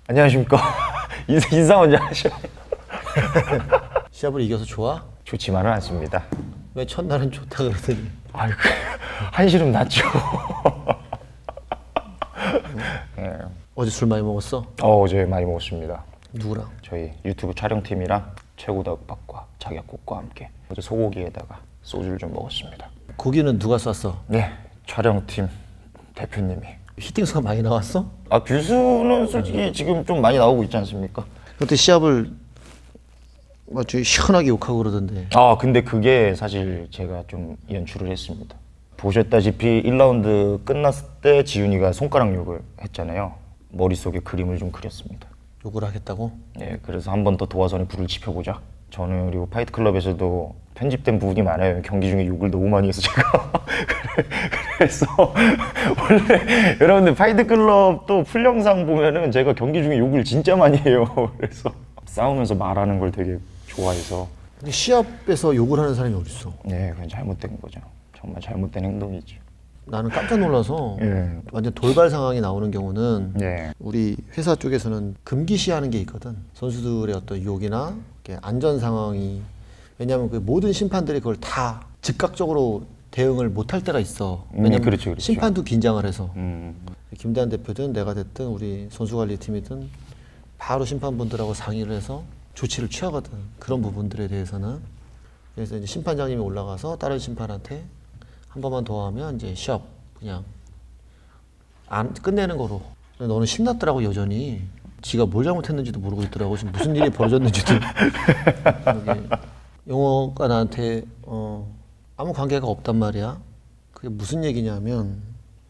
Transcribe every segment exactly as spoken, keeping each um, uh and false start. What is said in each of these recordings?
안녕하십니까. 인사, 인사 먼저 하셔. 시합을 이겨서 좋아? 좋지만은 않습니다. 왜 첫날은 좋다 그러더니? 아이고, 한시름 났죠. 네. 어제 술 많이 먹었어? 어, 어제 많이 먹었습니다. 누구랑? 저희 유튜브 촬영팀이랑 최고다국박과 자격국과 함께 어제 소고기에다가 소주를 좀 먹었습니다. 고기는 누가 쐈어? 네, 촬영팀 대표님이. 히팅수가 많이 나왔어? 아, 뷰수는 솔직히 지금 좀 많이 나오고 있지 않습니까? 그때 시합을 아주 시원하게 욕하고 그러던데. 아, 근데 그게 사실 제가 좀 연출을 했습니다. 보셨다시피 일 라운드 끝났을 때 지훈이가 손가락 욕을 했잖아요. 머릿속에 그림을 좀 그렸습니다. 욕을 하겠다고? 네, 그래서 한 번 더 도화선에 불을 지펴보자. 저는 그리고 파이트클럽에서도 편집된 부분이 많아요. 경기 중에 욕을 너무 많이 해서 제가. 그래서 원래 여러분들 파이트클럽 또 풀영상 보면은 제가 경기 중에 욕을 진짜 많이 해요. 그래서 싸우면서 말하는 걸 되게 좋아해서. 근데 시합에서 욕을 하는 사람이 어딨어? 네, 그건 잘못된 거죠. 정말 잘못된 행동이죠. 나는 깜짝 놀라서 예. 완전 돌발 상황이 나오는 경우는 네. 우리 회사 쪽에서는 금기시하는 게 있거든. 선수들의 어떤 욕이나 안전 상황이, 왜냐하면 그 모든 심판들이 그걸 다 즉각적으로 대응을 못할 때가 있어. 왜냐면 음, 그렇죠, 그렇죠. 심판도 긴장을 해서. 음. 김대한 대표든 내가 됐든 우리 선수관리팀이든 바로 심판분들하고 상의를 해서 조치를 취하거든. 그런 부분들에 대해서는. 그래서 이제 심판장님이 올라가서 다른 심판한테 한 번만 더 하면 이제 시합 그냥 안 끝내는 거로. 너는 신났더라고 여전히. 지가 뭘 잘못했는지도 모르고 있더라고. 지금 무슨 일이 벌어졌는지도. 영호가 나한테 어, 아무 관계가 없단 말이야. 그게 무슨 얘기냐면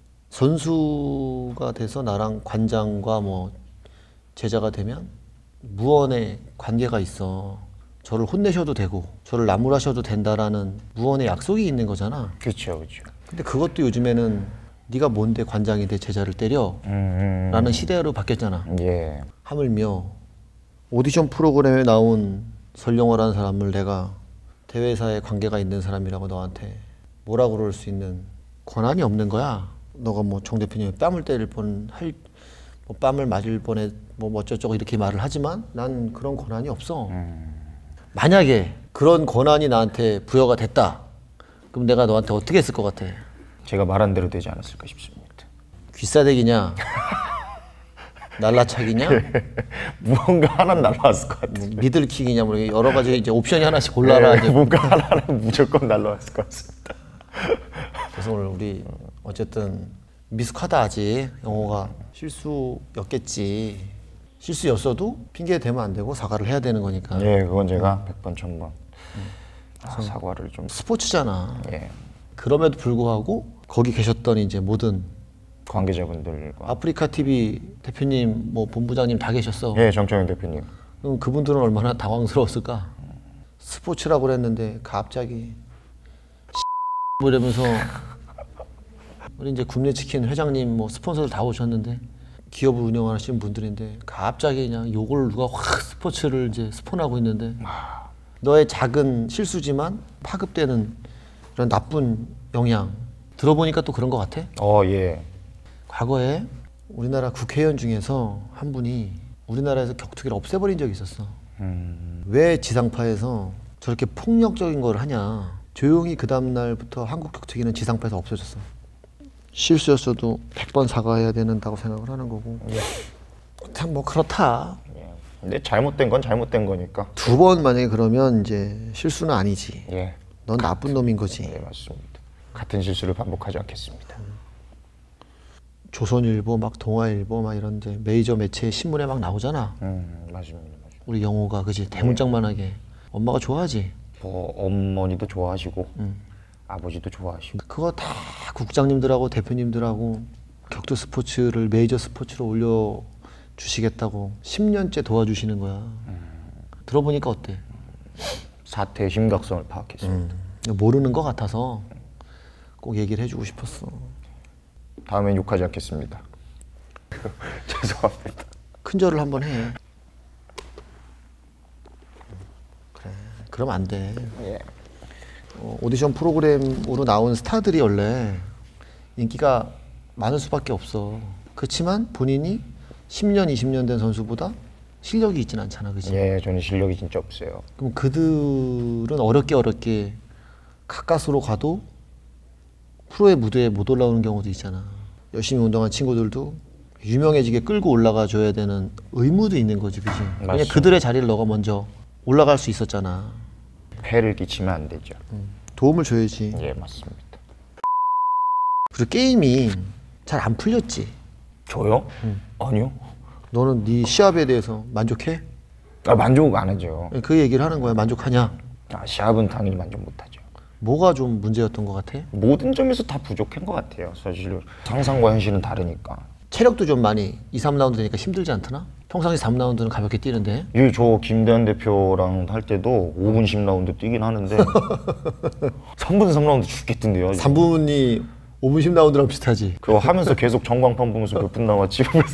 선수가 돼서 나랑 관장과 뭐 제자가 되면 무언의 관계가 있어. 저를 혼내셔도 되고 저를 나무라셔도 된다라는 무언의 약속이 있는 거잖아. 그렇죠, 그렇죠. 근데 그것도 요즘에는 네가 뭔데 관장이 돼 제자를 때려? 음, 음. 라는 시대로 바뀌었잖아. 예. 하물며 오디션 프로그램에 나온 설영호라는 사람을 내가 대회사에 관계가 있는 사람이라고 너한테 뭐라고 그럴 수 있는 권한이 없는 거야. 너가 뭐 정 대표님이 뺨을 때릴 뻔 할, 뭐 뺨을 맞을 뻔해 뭐 어쩌저쩌고 이렇게 말을 하지만 난 그런 권한이 없어. 음. 만약에 그런 권한이 나한테 부여가 됐다. 그럼 내가 너한테 어떻게 했을 것 같아? 제가 말한 대로 되지 않았을까 싶습니다. 귀싸대기냐? 날라차기냐? 무언가 하나는 날라왔을 것 같아요. 뭐 미들킥이냐? 뭐 여러 가지 이제 옵션이 하나씩 골라라. 네, 이제. 뭔가 하나는 무조건 날라왔을 것 같습니다. 그래서 오늘 우리 어쨌든 미숙하다 아직. 영호가 실수였겠지. 실수였어도 핑계 대면 안 되고 사과를 해야 되는 거니까. 예, 그건 제가 백 번, 천 번 아, 사과를 좀. 스포츠잖아. 예. 그럼에도 불구하고 거기 계셨던 이제 모든 관계자분들과. 아프리카 티비 대표님, 뭐 본부장님 다 계셨어. 예, 정청현 대표님. 그럼 그분들은 얼마나 당황스러웠을까? 스포츠라고 그랬는데 갑자기 뭐 이러면서 우리 이제 굽네치킨 회장님 뭐 스폰서들 다 오셨는데 기업을 운영하시는 분들인데 갑자기 그냥 요걸 누가 확 스포츠를 이제 스폰하고 있는데 너의 작은 실수지만 파급되는 그런 나쁜 영향 들어보니까 또 그런 것 같아? 어, 예. 과거에 우리나라 국회의원 중에서 한 분이 우리나라에서 격투기를 없애버린 적이 있었어. 음. 왜 지상파에서 저렇게 폭력적인 걸 하냐. 조용히 그 다음날부터 한국 격투기는 지상파에서 없어졌어. 실수였어도 백 번 사과해야 된다고 생각을 하는 거고. 예. 참 뭐 그렇다. 예. 근데 잘못된 건 잘못된 거니까. 두 번 만약에 그러면 이제 실수는 아니지. 예. 넌 나쁜 놈인 거지. 예, 맞습니다. 같은 실수를 반복하지 않겠습니다. 조선일보, 막 동아일보, 막 이런 이제 메이저 매체 신문에 막 나오잖아. 음, 맞습니다. 맞습니다. 우리 영호가 그지 대문짝만하게. 엄마가 좋아하지. 뭐 어머니도 좋아하시고 아버지도 좋아하시고. 그거 다 국장님들하고 대표님들하고 격투 스포츠를 메이저 스포츠로 올려 주시겠다고 십 년째 도와주시는 거야. 음. 들어보니까 어때? 사태의 심각성을 파악했습니다. 음. 모르는 것 같아서 꼭 얘기를 해주고 싶었어. 다음엔 욕하지 않겠습니다. 죄송합니다. 큰절을 한번 해. 그래, 그러면 안 돼. 예. 어, 오디션 프로그램으로 나온 스타들이 원래 인기가 많을 수밖에 없어. 그렇지만 본인이 십 년, 이십 년 된 선수보다 실력이 있진 않잖아, 그지? 예, 저는 실력이 진짜 없어요. 그럼 그들은 어렵게 어렵게 가까스로 가도 프로의 무대에 못 올라오는 경우도 있잖아. 열심히 운동한 친구들도 유명해지게 끌고 올라가 줘야 되는 의무도 있는 거지, 그지? 그냥 그들의 자리를 너가 먼저 올라갈 수 있었잖아. 폐를 끼치면 안 되죠. 음, 도움을 줘야지. 예, 맞습니다. 그리고 게임이 잘 안 풀렸지. 저요? 음. 아니요. 너는 네 시합에 대해서 만족해? 아, 만족 안 하죠. 그 얘기를 하는 거야. 만족하냐? 아, 시합은 당연히 만족 못 하죠. 뭐가 좀 문제였던 것 같아? 모든 점에서 다 부족한 것 같아요. 사실 상상과 현실은 다르니까. 체력도 좀 많이 이, 삼 라운드 되니까 힘들지 않더나? 평상시 삼 라운드는 가볍게 뛰는데. 예, 저 김대한 대표랑 할 때도 오 분 십 라운드 뛰긴 하는데 삼 분 삼 라운드 죽겠던데요. 삼 분이 오 분 십 라운드랑 비슷하지. 그거 하면서 계속 전광판 보면서 몇 분 남았지 이러면서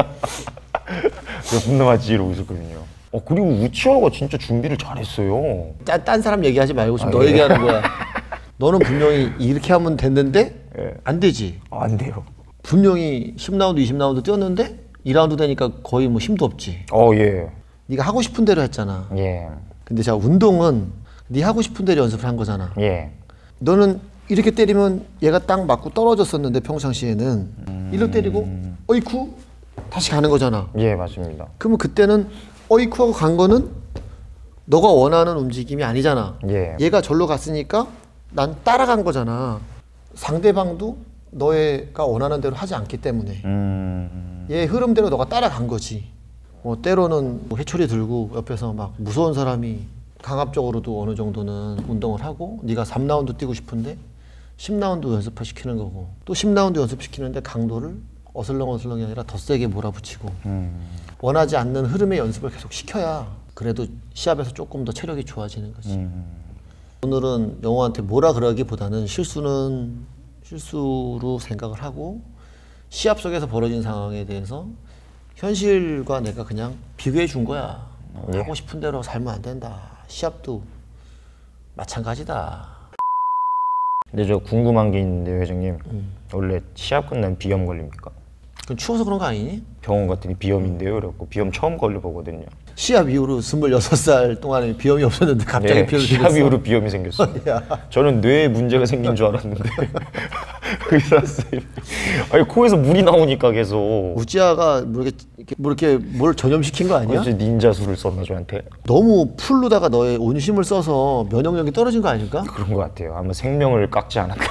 몇 분 남았지 이러고 있었거든요. 어, 그리고 우치아가 진짜 준비를 잘했어요. 딴, 딴 사람 얘기하지 말고 지금 아, 너 예. 얘기하는 거야. 너는 분명히 이렇게 하면 됐는데 예. 안 되지. 아, 안 돼요. 분명히 십 라운드, 이십 라운드 뛰었는데 이 라운드 되니까 거의 뭐 힘도 없지. 어, 예. 네가 하고 싶은 대로 했잖아. 예. 근데 자, 운동은 네 하고 싶은 대로 연습을 한 거잖아. 예. 너는 이렇게 때리면 얘가 딱 맞고 떨어졌었는데 평상시에는 음... 일로 때리고 어이쿠 다시 가는 거잖아. 예, 맞습니다. 그러면 그때는 어이쿠 하고 간 거는 너가 원하는 움직임이 아니잖아. 예. 얘가 절로 갔으니까 난 따라간 거잖아. 상대방도 너가 원하는 대로 하지 않기 때문에 음... 얘 흐름대로 너가 따라간 거지. 뭐 때로는 뭐 회초리 들고 옆에서 막 무서운 사람이 강압적으로도 어느 정도는 운동을 하고 네가 삼 라운드 뛰고 싶은데 십 라운드 연습시키는 거고 또 십 라운드 연습시키는데 강도를 어슬렁어슬렁이 아니라 더 세게 몰아붙이고 음... 원하지 않는 흐름의 연습을 계속 시켜야 그래도 시합에서 조금 더 체력이 좋아지는 거지. 음... 오늘은 영호한테 뭐라 그러기보다는 실수는 실수로 생각을 하고 시합 속에서 벌어진 상황에 대해서 현실과 내가 그냥 비교해 준 거야. 예. 하고 싶은 대로 살면 안 된다. 시합도 마찬가지다. 근데 저 궁금한 게 있는데 회장님, 음. 원래 시합 끝나면 비염 걸립니까? 그럼 추워서 그런 거 아니니? 병원 갔더니 비염인데요. 그래갖고 비염 처음 걸려보거든요. 시합 이후로 스물여섯 살 동안에 비염이 없었는데 갑자기 네, 비염이 시합 생겼어. 이후로 비염이 생겼어요. 야. 저는 뇌에 문제가 생긴 줄 알았는데 의사 선생님, 아니 코에서 물이 나오니까 계속. 우지아가 뭐 이렇게, 이렇게 뭐 이렇게 뭘 전염시킨 거 아니야? 어제 닌자술을 썼나 저한테? 너무 풀로다가 너의 온심을 써서 면역력이 떨어진 거 아닐까? 그런 것 같아요. 아마 생명을 깎지 않았나.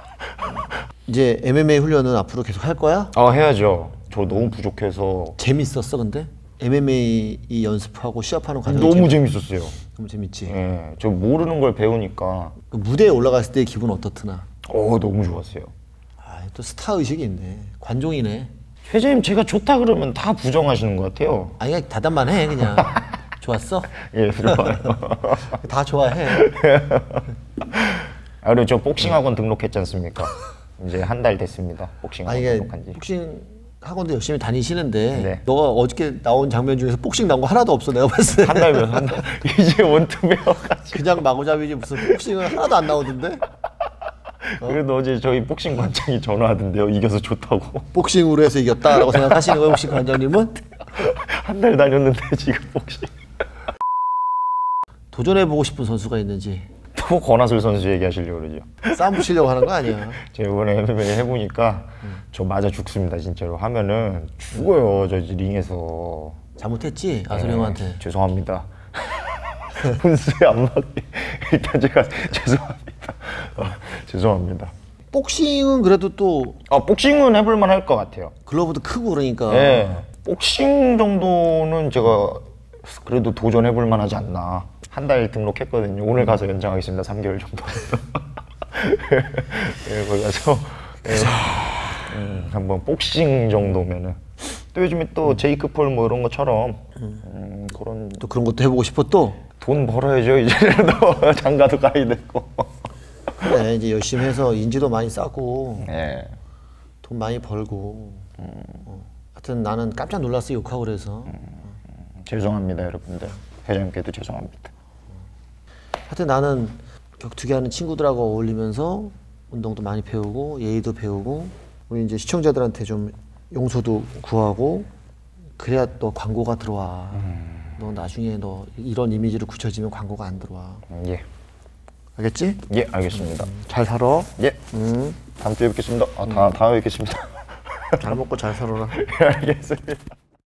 이제 엠엠에이 훈련은 앞으로 계속 할 거야? 아, 해야죠. 저 너무 부족해서. 재밌었어 근데? 엠엠에이 이 연습하고 시합하는 과정이 너무 재밌... 재밌었어요. 너무 재밌지? 예, 저 모르는 걸 배우니까 그 무대에 올라갔을 때 기분 어떻더나? 어 너무 좋았어요. 아, 또 스타 의식이 있네. 관종이네. 회장님 제가 좋다 그러면 다 부정하시는 것 같아요. 아니 그냥 다담만 해 그냥. 좋았어? 예, 좋아요. 다 좋아해. 아, 그리고 저 복싱 학원 등록했지 않습니까? 이제 한 달 됐습니다. 복싱 학원 아니 이게 등록한 지. 복싱 학원도 열심히 다니시는데 네. 너가 어저께 나온 장면 중에서 복싱 나온 거 하나도 없어 내가 봤을 때. 한 달면 한 달. 이제 원투 배워가지고. 그냥 마구잡이지 무슨 복싱은 하나도 안 나오던데? 그래도 어제 저희 복싱 관장이 전화하던데요. 이겨서 좋다고. 복싱으로 해서 이겼다라고 생각하시는 거예요 복싱 관장님은? 한 달 다녔는데 지금 복싱. 도전해보고 싶은 선수가 있는지 또 권하슬 선수 얘기하시려고 그러죠. 싸움 붙이려고 하는 거 아니야? 제가 이번에 엠엠에이 해보니까 음. 저 맞아 죽습니다. 진짜로 하면은 죽어요. 저 링에서. 잘못했지? 아소리 형한테. 네, 죄송합니다. 분수에 안 맞게 일단 제가 죄송합니다. 어, 죄송합니다. 복싱은 그래도 또 아, 복싱은 해볼만 할 것 같아요. 글러브도 크고 그러니까 네, 복싱 정도는 제가 그래도 도전해볼 만하지 않나. 한 달 등록했거든요. 오늘 가서 연장하겠습니다. 삼 개월 정도. 네, 거기 가서 네, 음, 한번 복싱 정도면은 또 요즘에 또 제이크 폴 뭐 이런 것처럼 음, 그런 또 그런 것도 해보고 싶어 또? 돈 벌어야죠. 이제라도 장가도 가야 되고. 그래 이제 열심히 해서 인지도 많이 쌓고 네. 돈 많이 벌고 어. 하여튼 나는 깜짝 놀랐어 욕하고 그래서 음, 죄송합니다 여러분들. 회장님께도 죄송합니다. 하여튼 나는 격투기 하는 친구들하고 어울리면서 운동도 많이 배우고 예의도 배우고 우리 이제 시청자들한테 좀 용서도 구하고 그래야 너 광고가 들어와. 음. 너 나중에 너 이런 이미지로 굳혀지면 광고가 안 들어와. 음, 예. 알겠지? 예, 알겠습니다. 음, 잘 살아. 예. 음. 다음 주에 뵙겠습니다. 아, 다, 다음에 뵙겠습니다. 잘 먹고 잘 살아라. 예, 알겠습니다.